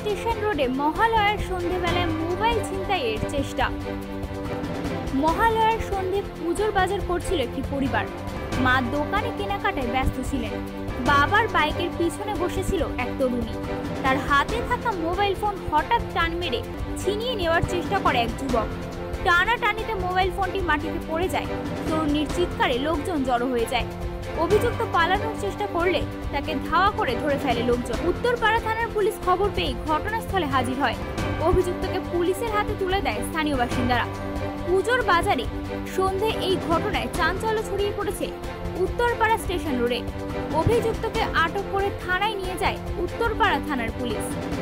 Station রোডে মহালয়ার সন্ধেবেলায় মোবাইল ছিনতাইয়ের চেষ্টা। মহালয়ার সন্ধে পুজোর বাজার করছিল একটি পরিবার। মা দোকানে কেনাকাটায় ব্যস্ত ছিলেন। বাবার বাইকের পিছনে বসেছিল এক তরুণী। তার হাতে থাকা মোবাইল ফোন হঠাৎ টান মেরে ছিনিয়ে নেওয়ার চেষ্টা করে এক যুবক। টানাটানিতে মোবাইল ফোনটি মাটিতে পড়ে যায়। তরুণীর চিৎকারে লোকজন জড়ো হয়ে যায়। অভিযুক্ত পালানোর চেষ্টা করলে তাকে ধাওয়া করে ধরে ফেলে লোকজন। উত্তরপাড়া থানার পুলিশ খবর পেয়ে ঘটনাস্থলে হাজির হয়। অভিযুক্তকে পুলিশের হাতে তুলে দেয় স্থানীয় বাসিন্দারা। পুজোর বাজারে সন্ধে এই ঘটনায় চাঞ্চল্য ছড়িয়ে পড়েছে উত্তরপাড়া স্টেশন রোডে। অভিযুক্তকে আটক করে থানায় নিয়ে যায় উত্তরপাড়া থানার পুলিশ।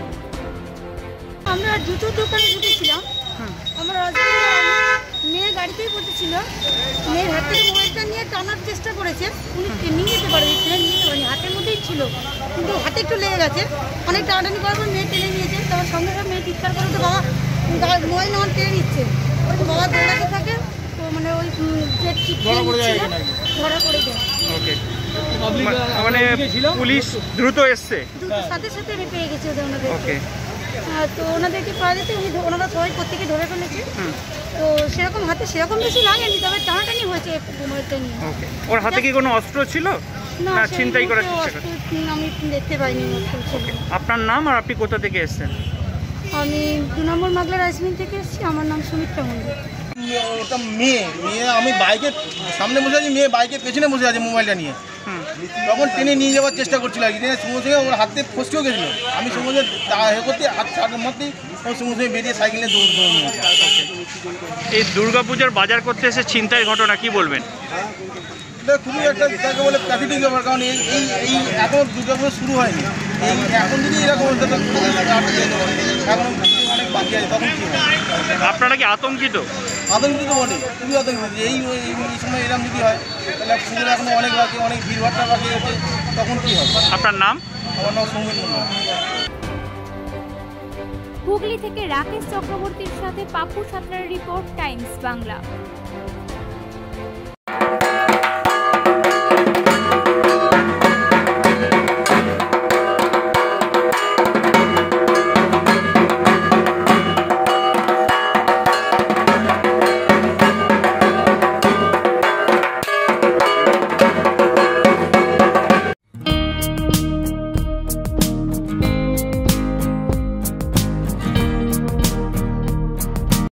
আমরা জুতোর দোকানে ঢুকেছিলাম। আমার মেয়ে গাড়িতেই পড়তেছিল। মেয়ের হাত থেকে মোবাইলটা নিয়ে টানার চেষ্টা করেছে। উনি নিয়ে যেতে পারেনি, হাতের মধ্যেই ছিল, কিন্তু হাতে একটু লেগে গেছে। অনেক টানাটানি করার পর মেয়ে টেনে নিয়েছে। তার সঙ্গে সঙ্গে মেয়ে চিৎকার করে তো বাবা মোবাইল আমার টেনে নিচ্ছে। তো বাবা দৌড়াতে থাকে। তো মানে ওই ধরা পড়ে যায়। মানে পুলিশ দ্রুত এসছে, সাথে সাথে পেয়ে গেছে ওনাদের। তো ওনাদেরকে পাওয়া যেতে ওনারা সবাই প্রত্যেকে ধরে ফেলেছে। তো সেরকম হাতে সেরকম বেশি লাগেনি, তবে টানাটানি হয়েছে মোবাইলটা নিয়ে। ওর হাতে কি কোনো অস্ত্র ছিল? না, ছিনতাই করার চেষ্টা আমি দেখতে পাইনি। আপনার নাম আর আপনি কোথা থেকে এসেছেন? আমি 2 নম্বর মাগলা রাইস মিল থেকে এসেছি। আমার নাম সুমিত্রা মন্ডল। ওটা মেয়ে আমি বাইকের সামনে বসে আছি, মেয়ে বাইকের পেছনে বসে আছে মোবাইলটা নিয়ে। তখন টেনে নিয়ে যাওয়ার চেষ্টা করছিল। সঙ্গে সঙ্গে ওর হাতে ফসকেও গেছিলো। আমি সঙ্গে সঙ্গে করতে হাত মারতেই ওর সঙ্গে সঙ্গে বেরিয়ে সাইকেলে দৌড় নিয়েছে। এই দুর্গাপূজার বাজার করতে এসে ছিনতাইয়ের ঘটনা কি বলবেন? এটা খুবই একটা যাকে বলে প্রাকৃতিক ব্যাপার। কারণ এই এখনও দুর্গাপুজো শুরু হয়নি। এখন যদি এরকম এখন অনেক বাকি আছে, তখন কী হয়? আপনারা কি আতঙ্কিত? আতঙ্কিত বটে, খুবই আতঙ্কিত। এই সময় এরকম যদি হয় তাহলে পুজোর এখনো অনেক বাকি, অনেক ভিড়ভাড়টা বাকি আছে, তখন কী হবে? আপনার নাম? আমার নাম সৌমেন মন্ডল। হুগলি থেকে রাকেশ চক্রবর্তীর সাথে পাপ্পু সাঁতরার রিপোর্ট, টাইমস বাংলা।